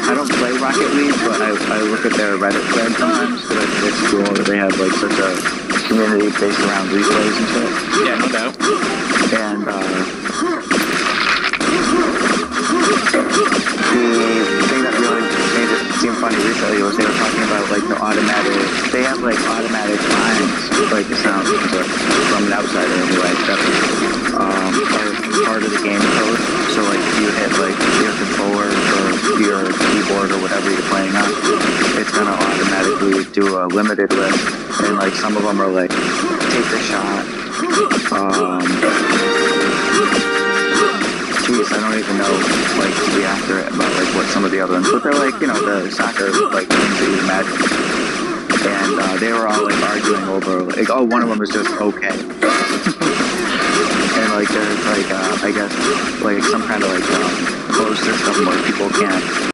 I don't play Rocket League, but I look at their Reddit thread sometimes, because it's cool that they have like such a community based around replays and shit. Yeah, no doubt. And the thing that really made it seem funny recently was they were talking about like the automatic. They have like automatic lines, like the sound from an outsider anyway. That are part of the game code. So like if you hit like your controller or your keyboard or whatever you're playing on, it's gonna automatically do a limited list. And like some of them are like take the shot. Geez, I don't even know, like, to be accurate about, like, what some of the other ones, but they're, like, you know, the soccer, like, things that you imagine, and they were all, like, arguing over, like, oh, one of them is just okay, and, like, there's, like, I guess, like, some kind of, like, closed system where people can't